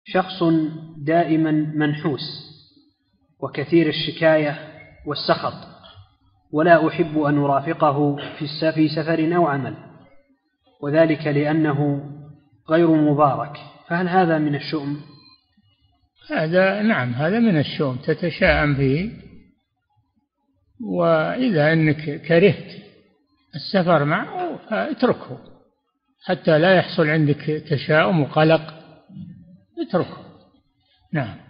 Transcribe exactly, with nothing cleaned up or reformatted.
شخص دائما منحوس وكثير الشكاية والسخط، ولا أحب أن أرافقه في سفر أو عمل، وذلك لأنه غير مبارك، فهل هذا من الشؤم؟ هذا نعم، هذا من الشؤم، تتشاءم به. وإذا أنك كرهت السفر معه فاتركه حتى لا يحصل عندك تشاؤم وقلق، اتركه. نعم.